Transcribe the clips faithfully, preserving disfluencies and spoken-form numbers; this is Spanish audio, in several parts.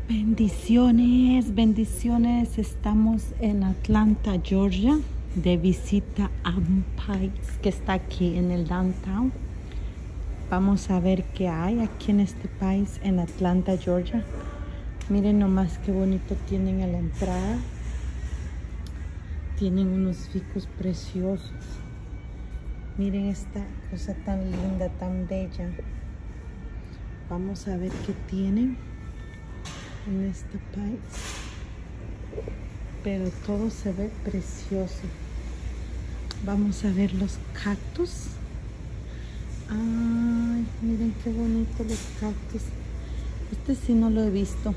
Bendiciones, bendiciones. Estamos en Atlanta, Georgia, de visita a un país que está aquí en el downtown. Vamos a ver qué hay aquí en este país, en Atlanta, Georgia. Miren nomás qué bonito tienen a la entrada. Tienen unos ficus preciosos. Miren esta cosa tan linda, tan bella. Vamos a ver qué tienen en este país, pero todo se ve precioso. Vamos a ver los cactus. Ay, miren qué bonito los cactus. Este sí no lo he visto.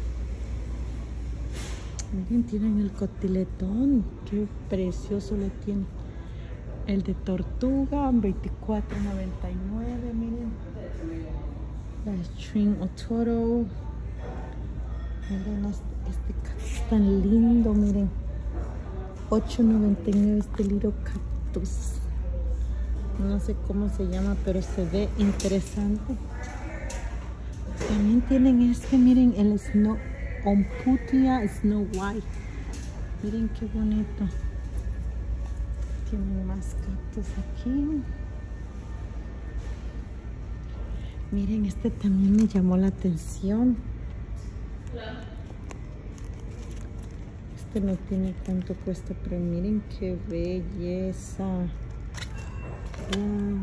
Miren, tienen el cotiletón, qué precioso lo tienen. El de tortuga, veinticuatro noventa y nueve. Miren, la string otoro. Miren este cactus tan lindo, miren. ocho noventa y nueve este little cactus. No sé cómo se llama, pero se ve interesante. También tienen este, miren, el Snow Omputia Snow White. Miren qué bonito. Tienen más cactus aquí. Miren, este también me llamó la atención. Este no tiene cuánto cuesta, pero miren qué belleza. Wow.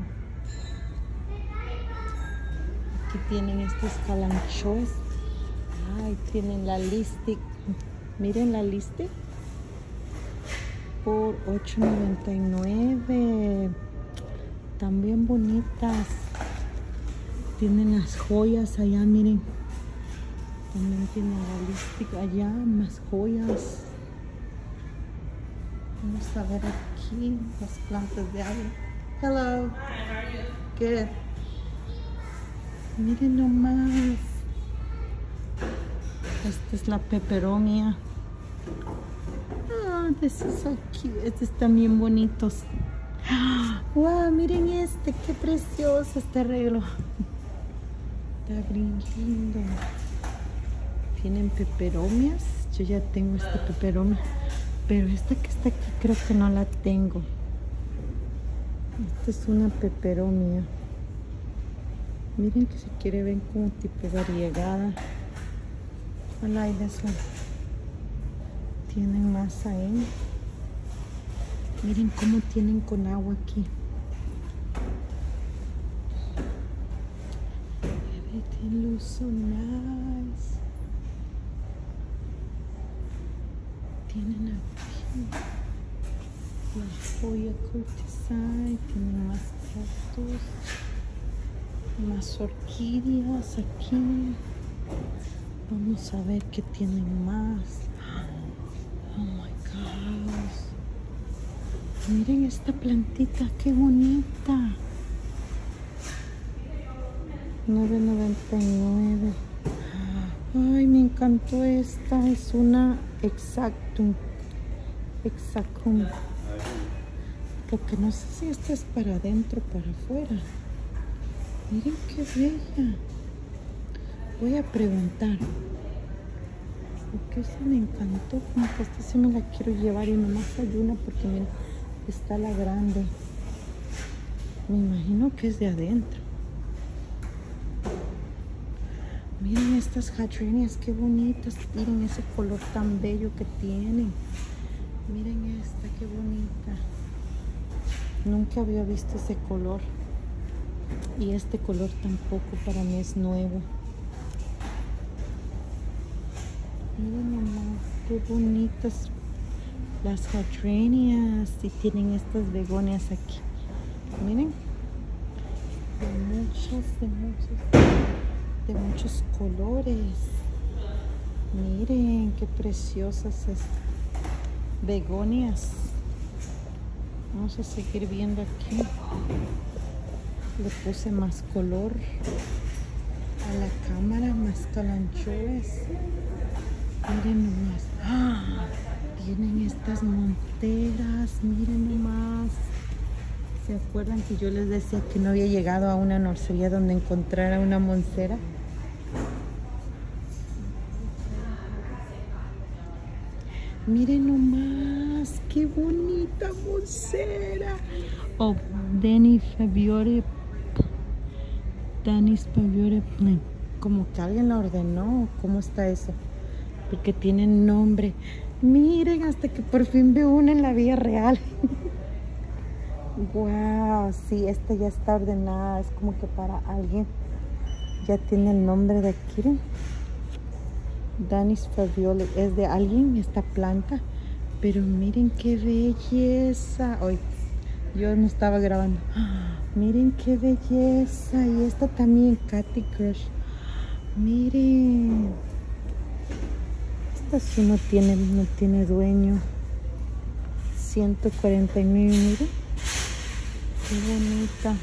Aquí tienen estos calanchoes. Ay, tienen la listic. Miren la listic por ocho noventa y nueve. También bonitas. Tienen las joyas allá, miren. También tienen la listic allá, más joyas. Vamos a ver aquí las plantas de agua. Hello. Hi, how are you? Good. Miren nomás. Esta es la peperomia. Oh, this is so cute. Estos están bien bonitos. Wow, miren este, qué precioso este arreglo. Está bien lindo. Tienen peperomias. Yo ya tengo esta peperomia, pero esta que está aquí creo que no la tengo. Esta es una peperomia. Miren que si quiere ven como tipo variegada. I like this one. Tienen más ahí. Miren cómo tienen con agua aquí. Everything looks so nice. Tienen aquí la joya cortesai. Tienen más cactus. Más orquídeas aquí. Vamos a ver qué tienen más. Oh my gosh. Miren esta plantita, qué bonita. nueve noventa y nueve. Ay, me encantó esta. Es una Exactum. Exactum. Lo que no sé si esta es para adentro o para afuera. Miren qué bella. Voy a preguntar. Porque esta me encantó. Como que esta sí me la quiero llevar y nomás hay una porque miren, está la grande. Me imagino que es de adentro. Miren estas hydrangeas, qué bonitas. Miren ese color tan bello que tienen. Miren esta, qué bonita. Nunca había visto ese color. Y este color tampoco para mí es nuevo. Miren nomás, qué bonitas las hydrangeas. Y tienen estas begonias aquí. Miren. De muchos, de muchos, de muchos colores. Miren qué preciosas estas begonias. Vamos a seguir viendo aquí. Le puse más color a la cámara, más calanchoes. Miren nomás. ¡Ah! Tienen estas monteras. Miren nomás. ¿Se acuerdan que yo les decía que no había llegado a una nursería donde encontrara una montera? Miren nomás, qué bonita bolsera. Oh, Danny Fabiore. Danny's Fabiore Plan. Como que alguien la ordenó. ¿Cómo está eso? Porque tiene nombre. Miren, hasta que por fin veo una en la vida real. Wow, sí, esta ya está ordenada. Es como que para alguien. Ya tiene el nombre de aquí. Danny's Fabiole. Es de alguien esta planta. Pero miren qué belleza. Hoy yo no estaba grabando. Miren qué belleza. Y esta también, Cathy Crush. Miren. Esta sí no tiene, no tiene dueño. ciento cuarenta y nueve, miren. Qué bonita.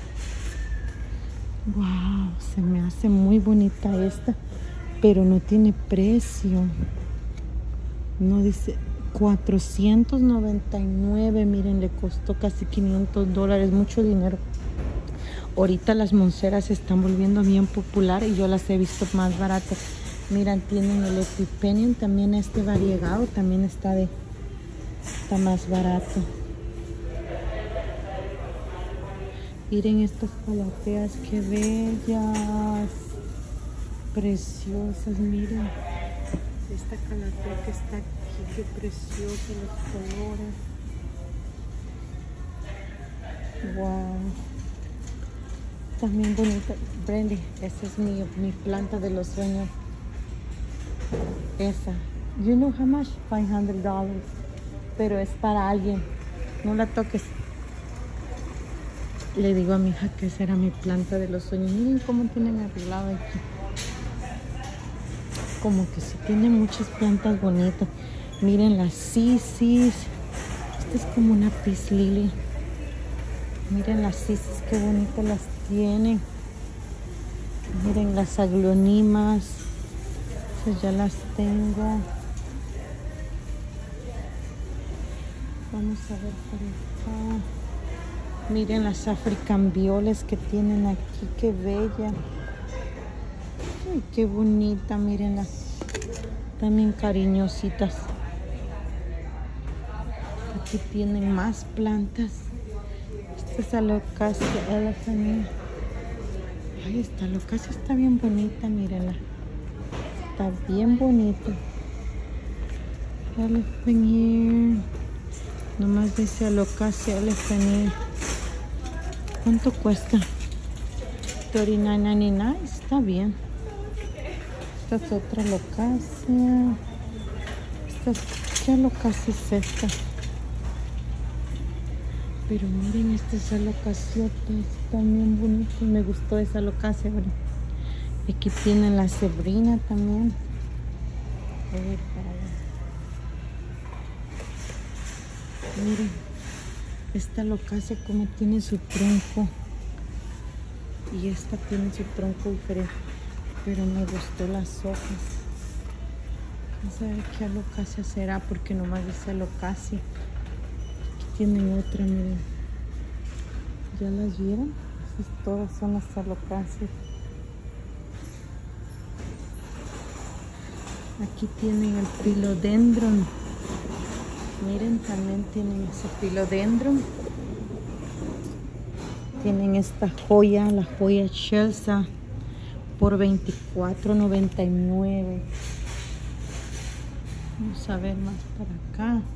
Wow, se me hace muy bonita esta. Pero no tiene precio. No dice cuatrocientos noventa y nueve. Miren, le costó casi quinientos dólares. Mucho dinero. Ahorita las monceras se están volviendo bien populares y yo las he visto más baratas. Miren, tienen el Epipenium, también este variegado, también está de está más barato. Miren estas calateas, qué bellas, preciosas, miren. Esta calatea que está aquí, qué preciosa, los colores. Wow. También bonita. Brandy, esa es mi, mi planta de los sueños. Esa. You know how much? five hundred dollars. Pero es para alguien. No la toques. Le digo a mi hija que esa era mi planta de los sueños. Miren cómo tienen arreglado aquí. Como que sí tiene muchas plantas bonitas. Miren las sisis. Esta es como una peace lily. Miren las sisis, qué bonitas las tienen. Miren las aglonimas. Esas ya las tengo. Vamos a ver por acá. Miren las African Violes que tienen aquí. Qué bella. Ay, qué bonita. Mirenlas. También cariñositas. Aquí tienen más plantas. Esta es Alocasia Elephant. Ay, esta Alocasia está bien bonita, mírenla. Está bien bonita. Elephant here. Nomás dice Alocasia Elephant here. ¿Cuánto cuesta? thirty-nine ninety-nine. Está bien. Esta es otra Alocasia. Esta, ¿qué Alocasia es esta? Pero miren, estas alocaciotas también bonitas. Me gustó esa alocasia. Aquí tienen la cebrina también. A ver, para allá. Miren, esta alocasia como tiene su tronco. Y esta tiene su tronco diferente. Pero me gustó las hojas. Vamos a ver qué alocasia será, porque nomás dice alocasia. Tienen otra, miren. ¿Ya las vieron? Esas todas son las alocasias. Aquí tienen el philodendron. Miren, también tienen ese philodendron. Tienen esta joya, la joya Chelsea, por veinticuatro noventa y nueve. Vamos a ver más para acá.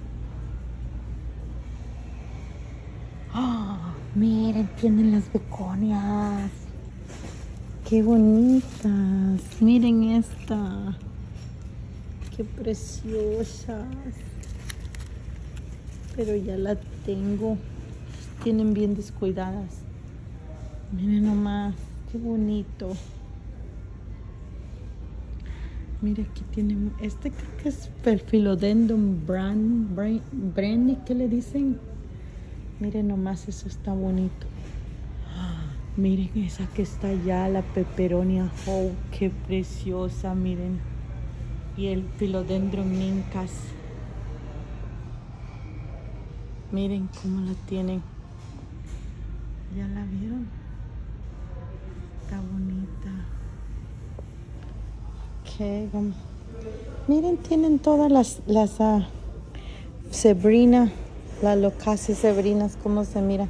Oh, miren, tienen las begonias. Qué bonitas. Miren esta. Qué preciosas. Pero ya la tengo. Tienen bien descuidadas. Miren nomás. Qué bonito. Mira, aquí tienen. Este creo que es el philodendron brand, brand, brandy, ¿qué le dicen? Miren nomás, eso está bonito. Miren esa que está allá, la peperonia. Oh, qué preciosa, miren. Y el philodendron mincas. Miren cómo la tienen. ¿Ya la vieron? Está bonita. Ok, vamos. Miren, tienen todas las, las uh, Sebrina, la Alocasia Sebrinas, cómo se mira.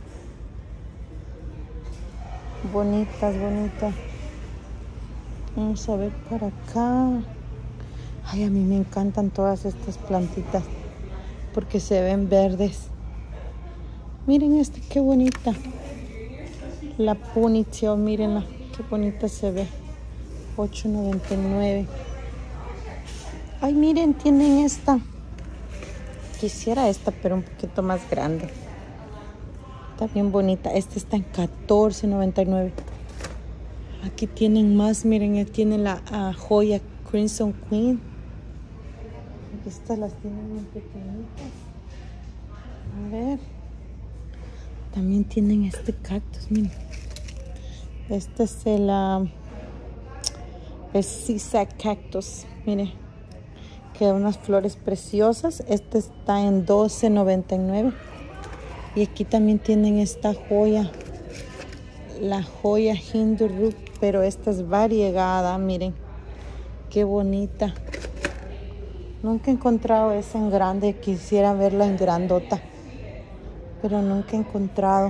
Bonitas, bonitas. Vamos a ver para acá. Ay, a mí me encantan todas estas plantitas porque se ven verdes. Miren esta, qué bonita. La ponytail, mírenla, qué bonita se ve. ocho noventa y nueve. Ay, miren, tienen esta. Quisiera esta, pero un poquito más grande. Está bien bonita. Esta está en catorce noventa y nueve. Aquí tienen más, miren, tienen la uh, joya Crimson Queen. Estas las tienen muy pequeñitas. A ver. También tienen este cactus, miren. Este es el, uh, el Zigzag Cactus. Miren. Que unas flores preciosas. Este está en doce noventa y nueve. Y aquí también tienen esta joya. La joya Hindu Root. Pero esta es variegada. Miren. Qué bonita. Nunca he encontrado esa en grande. Quisiera verla en grandota. Pero nunca he encontrado.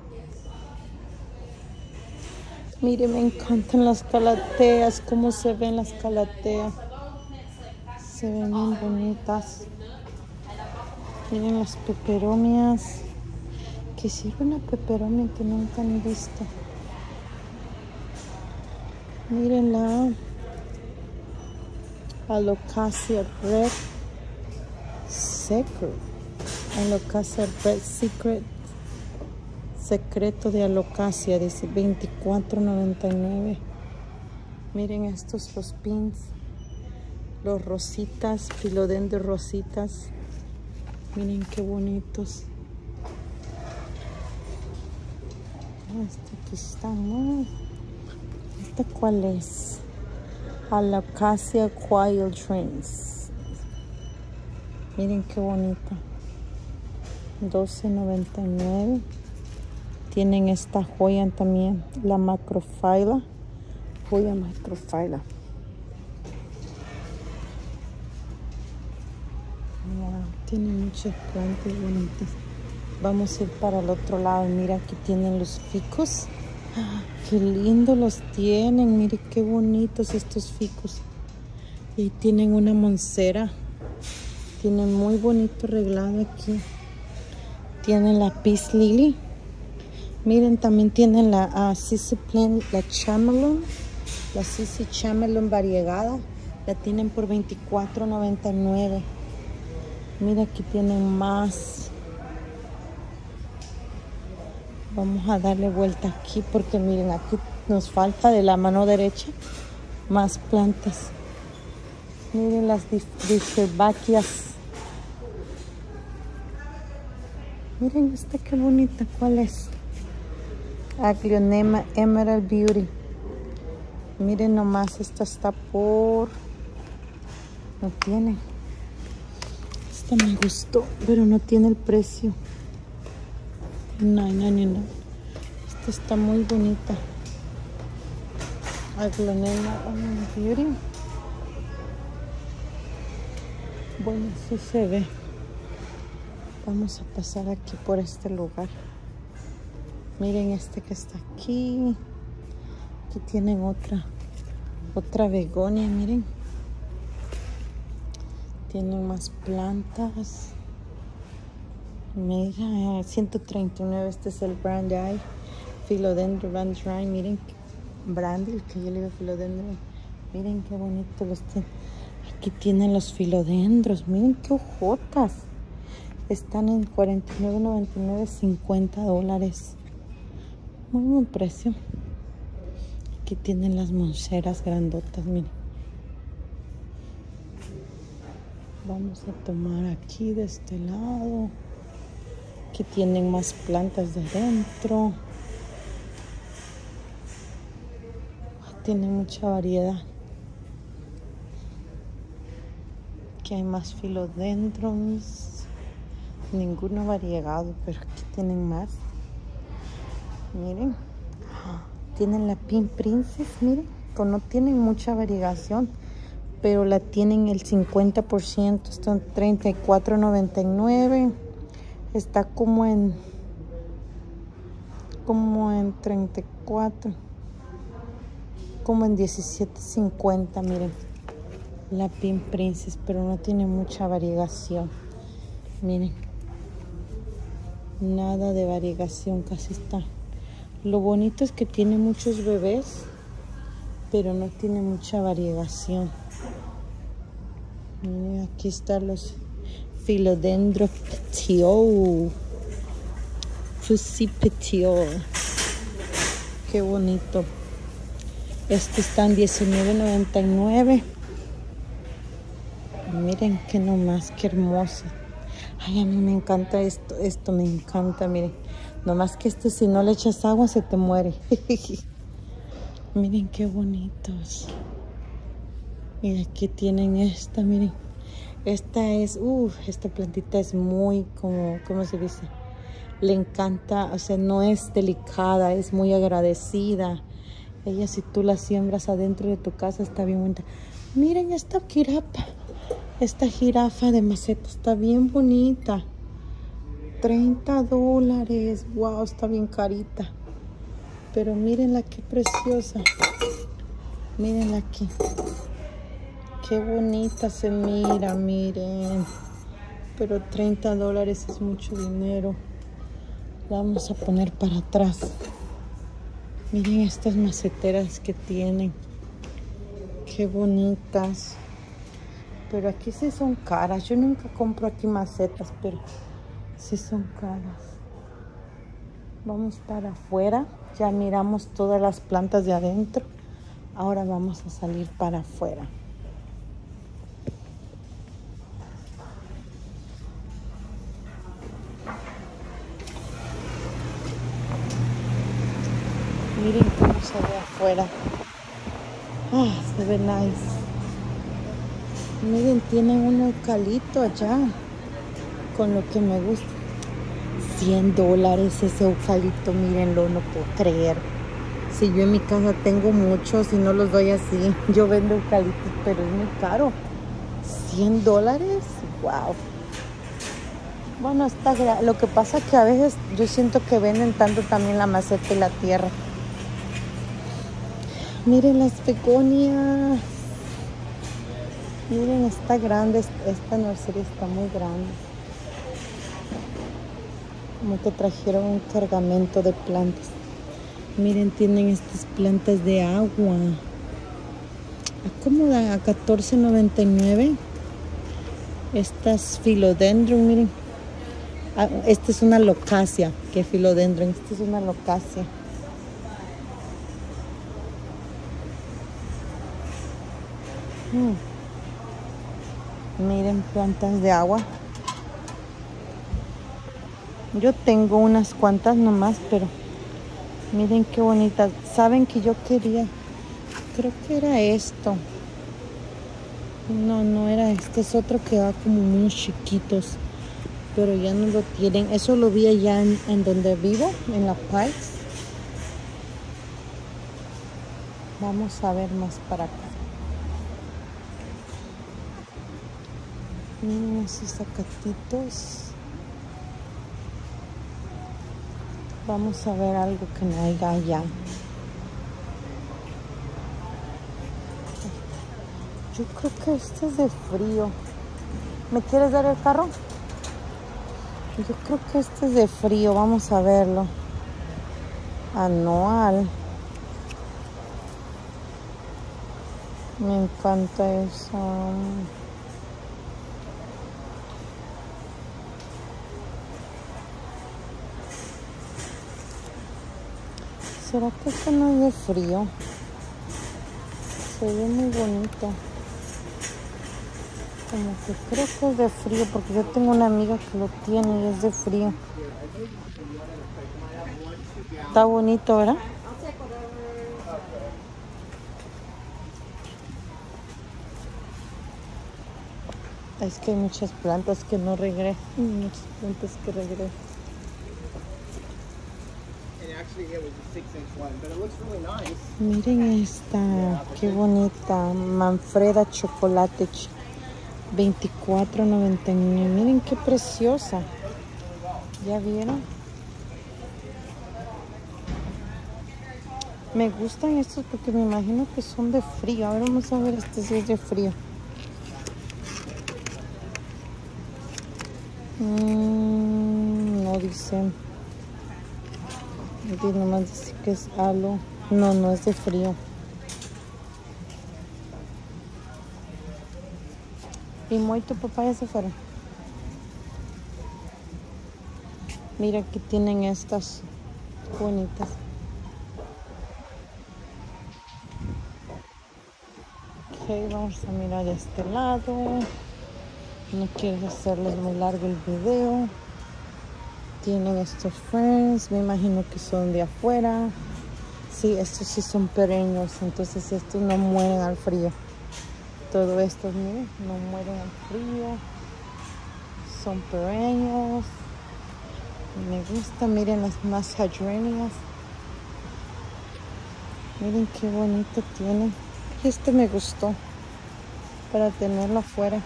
Miren, me encantan las calateas. Cómo se ven las calateas. Se ven bien bonitas. Miren las peperomias. Quisiera una peperomia que nunca han visto. Miren la Alocasia Red Secret. Alocasia Red Secret. Secreto de Alocasia. Dice veinticuatro noventa y nueve. Miren estos, los pins. Los rositas. Philodendron rositas. Miren qué bonitos. Este aquí está, ¿no? ¿Esta cuál es? Alocasia Coil Trains. Miren qué bonita. doce noventa y nueve. Tienen esta joya también. La Macrophylla. Joya Macrophylla. Wow, tienen muchas plantas bonitas. Vamos a ir para el otro lado. Mira, aquí tienen los ficus. ¡Ah, qué lindo los tienen! Mire qué bonitos estos ficus. Y ahí tienen una moncera. Tienen muy bonito reglado aquí. Tienen la Peace Lily. Miren, también tienen la uh, Cici-Plant, la Chameleon. La Cici Chameleon variegada. La tienen por veinticuatro noventa y nueve. Mira, aquí tienen más. Vamos a darle vuelta aquí porque miren, aquí nos falta de la mano derecha más plantas. Miren las Diphyllobachias. Miren esta qué bonita. ¿Cuál es? Aglaonema Emerald Beauty. Miren nomás, esta está por... No tiene. Esta me gustó, pero no tiene el precio. No, no, no, no. Esta está muy bonita. Aglaonema Beauty. Bueno, sí se ve. Vamos a pasar aquí por este lugar. Miren este que está aquí. Aquí tienen otra. Otra begonia, miren. Tienen más plantas. Mira, ciento treinta y nueve. Este es el Brand Eye. Philodendron Brand Miren, Brandil, que yo le digo Philodendron. Miren qué bonito los tienen. Aquí tienen los filodendros. Miren qué ojotas. Están en cuarenta y nueve noventa y nueve, cincuenta dólares. Muy buen precio. Aquí tienen las monceras grandotas, miren. Vamos a tomar aquí de este lado. Aquí tienen más plantas de adentro. Tienen mucha variedad. Aquí hay más philodendrons. Ninguno variegado, pero aquí tienen más. Miren. Tienen la Pink Princess, miren. Pero no tienen mucha variegación. pero la tienen el cincuenta por ciento. Están treinta y cuatro noventa y nueve. Está como en como en treinta y cuatro, como en diecisiete cincuenta. Miren, la Pink Princess, pero no tiene mucha variegación. Miren, nada de variegación, casi está. Lo bonito es que tiene muchos bebés, pero no tiene mucha variegación. Miren, aquí están los Philodendron Petiole. Fussy Petiole. Qué bonito. Este está en diecinueve noventa y nueve. Miren que nomás, qué hermoso. Ay, a mí me encanta esto. Esto me encanta, miren. Nomás que este, si no le echas agua, se te muere. Miren qué bonitos. Y aquí tienen esta, miren. Esta es, uff, esta plantita es muy, como, ¿cómo se dice? Le encanta, o sea, no es delicada, es muy agradecida. Ella, si tú la siembras adentro de tu casa, está bien bonita. Miren esta jirafa. Esta jirafa de maceta está bien bonita. treinta dólares. Wow, está bien carita. Pero mírenla qué preciosa. Mírenla aquí. Qué bonita se mira, miren. Pero treinta dólares es mucho dinero. La vamos a poner para atrás. Miren estas maceteras que tienen. Qué bonitas. Pero aquí sí son caras. Yo nunca compro aquí macetas, pero sí son caras. Vamos para afuera. Ya miramos todas las plantas de adentro. Ahora vamos a salir para afuera. Miren cómo se ve afuera. Ah, se ve nice. Miren, tienen un eucalipto allá. Con lo que me gusta. cien dólares ese eucalipto, mírenlo, no puedo creer. Si yo en mi casa tengo muchos y no los doy así. Yo vendo eucaliptos, pero es muy caro. cien dólares, wow. Bueno, está, lo que pasa es que a veces yo siento que venden tanto también la maceta y la tierra. Miren las begonias. Miren, está grande. Esta nursería está muy grande. Como que trajeron un cargamento de plantas. Miren, tienen estas plantas de agua. ¿A cómo da? A catorce noventa y nueve. Estas Philodendron, miren. Ah, esta es una locasia. ¿Qué Philodendron? Esta es una locasia. Hmm. Miren, plantas de agua. Yo tengo unas cuantas nomás, pero miren qué bonitas. Saben que yo quería, creo que era esto. No, no era este, es otro que va como muy chiquitos, pero ya no lo tienen. Eso lo vi allá en, en donde vivo, en la Pikes. Vamos a ver más para acá. Miren esos zacatitos. Vamos a ver algo que no haya allá. Yo creo que este es de frío. ¿Me quieres dar el carro? Yo creo que este es de frío. Vamos a verlo. Anual. Me encanta eso. ¿Será que esto no es de frío? Se ve muy bonito. Como que creo que es de frío, porque yo tengo una amiga que lo tiene y es de frío. Está bonito, ¿verdad? Es que hay muchas plantas que no regresan. Muchas plantas que regresan. Miren esta, qué bonita, Manfreda chocolate, veinticuatro noventa y nueve. Miren qué preciosa. ¿Ya vieron? Me gustan estos porque me imagino que son de frío. A ver, vamos a ver este si es de frío. Mm, no dicen. Nomás dice que es halo. No, no es de frío. ¿Y Moy, tu papá ya se fueron? Mira que tienen estas bonitas. Ok, vamos a mirar este lado. No quiero hacerles muy largo el video. Tienen estos friends, me imagino que son de afuera. Sí, estos sí son perennios, entonces estos no mueren al frío. Todo estos, miren, no mueren al frío. Son perennios. Me gusta, miren las más hydrangeas. Miren qué bonito tiene. Este me gustó para tenerlo afuera.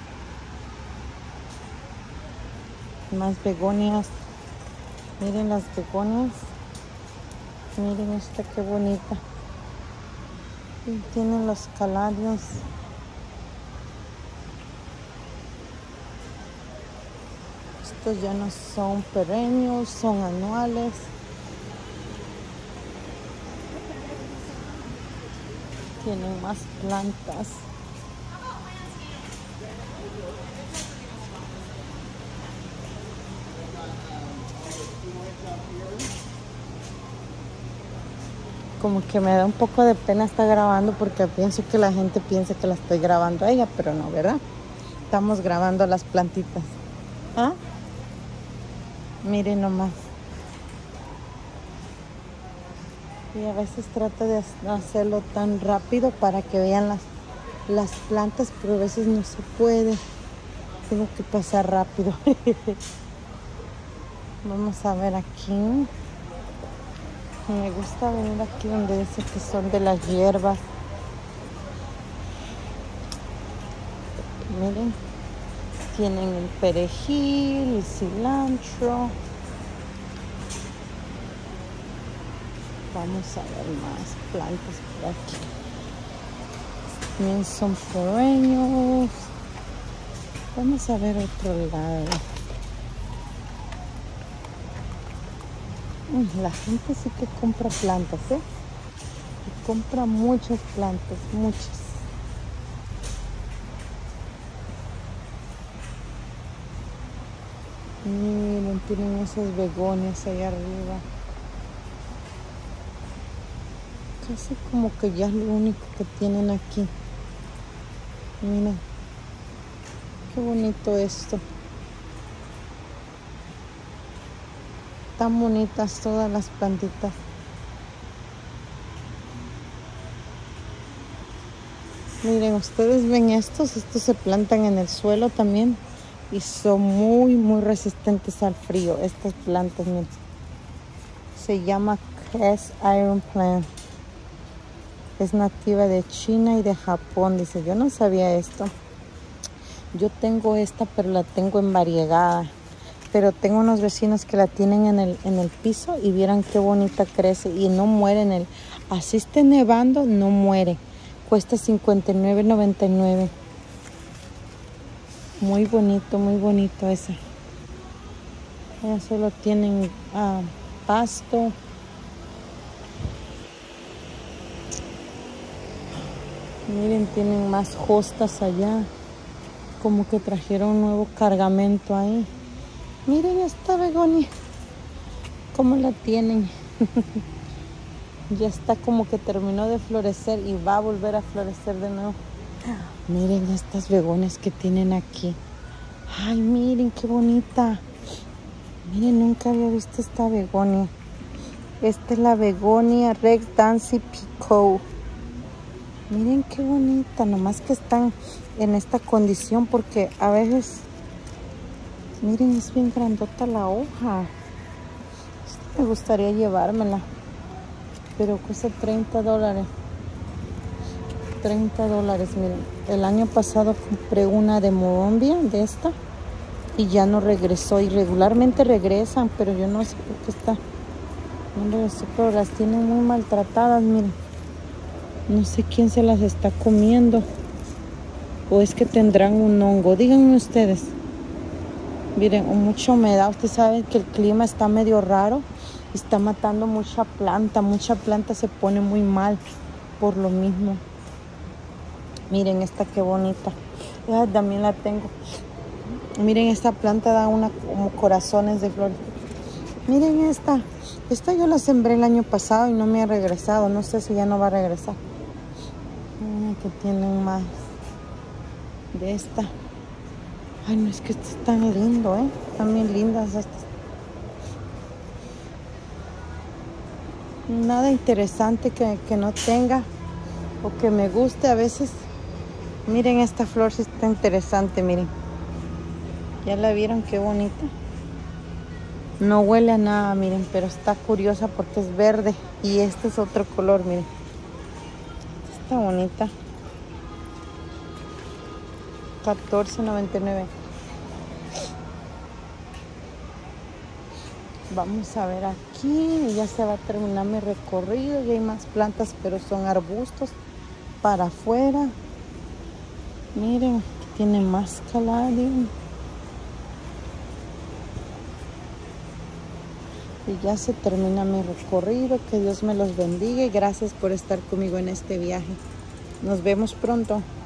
Más begonias. Miren las begonias. Miren esta qué bonita. Y tienen los caladios. Estos ya no son perennios, son anuales. Tienen más plantas. Como que me da un poco de pena estar grabando porque pienso que la gente piensa que la estoy grabando a ella, pero no, ¿verdad? Estamos grabando las plantitas. ¿Ah? Miren nomás. Y a veces trato de hacerlo tan rápido para que vean las, las plantas, pero a veces no se puede. Tengo que pasar rápido. Vamos a ver aquí. Me gusta venir aquí donde dice que son de las hierbas. Miren, tienen el perejil, el cilantro. Vamos a ver más plantas por aquí. También son perennios. Vamos a ver otro lado. La gente sí que compra plantas, ¿eh? Y compra muchas plantas, muchas. Miren, tienen esas begonias ahí arriba. Casi como que ya es lo único que tienen aquí. Miren, qué bonito esto. Tan bonitas todas las plantitas. Miren, ustedes ven estos, estos se plantan en el suelo también y son muy, muy resistentes al frío. Estas plantas, miren, se llama Cast Iron Plant. Es nativa de China y de Japón, dice. Yo no sabía esto. Yo tengo esta, pero la tengo en variegada. Pero tengo unos vecinos que la tienen en el, en el piso y vieran qué bonita crece y no muere en el... Así esté nevando, no muere. Cuesta cincuenta y nueve noventa y nueve. Muy bonito, muy bonito ese. Ya solo tienen uh, pasto. Miren, tienen más hostas allá. Como que trajeron un nuevo cargamento ahí. Miren esta begonia. Cómo la tienen. Ya está como que terminó de florecer y va a volver a florecer de nuevo. Miren estas begonias que tienen aquí. Ay, miren qué bonita. Miren, nunca había visto esta begonia. Esta es la begonia Rex Dancy Pico. Miren qué bonita. Nomás que están en esta condición porque a veces... Miren, es bien grandota la hoja. Me gustaría llevármela. pero cuesta treinta dólares. treinta dólares, miren. El año pasado compré una de Moronvia, de esta, y ya no regresó. Y regularmente regresan, pero yo no sé por qué está. No regresó, pero las tienen muy maltratadas, miren. No sé quién se las está comiendo. O es que tendrán un hongo. Díganme ustedes. Miren, o mucha humedad. Ustedes saben que el clima está medio raro. Está matando mucha planta. Mucha planta se pone muy mal por lo mismo. Miren esta qué bonita. Esa también la tengo. Miren, esta planta da una como corazones de flores. Miren esta. Esta yo la sembré el año pasado y no me ha regresado. No sé si ya no va a regresar. Miren que tienen más de esta. Ay, no, es que este es tan lindo, ¿eh? Están bien lindas estas. Nada interesante que, que no tenga o que me guste a veces. Miren esta flor, sí está interesante, miren. ¿Ya la vieron? Qué bonita. No huele a nada, miren, pero está curiosa porque es verde. Y este es otro color, miren. Está bonita. catorce noventa y nueve. Vamos a ver aquí. Ya se va a terminar mi recorrido. Y hay más plantas, pero son arbustos para afuera. Miren, aquí tiene más calario. Y ya se termina mi recorrido. Que Dios me los bendiga y gracias por estar conmigo en este viaje. Nos vemos pronto.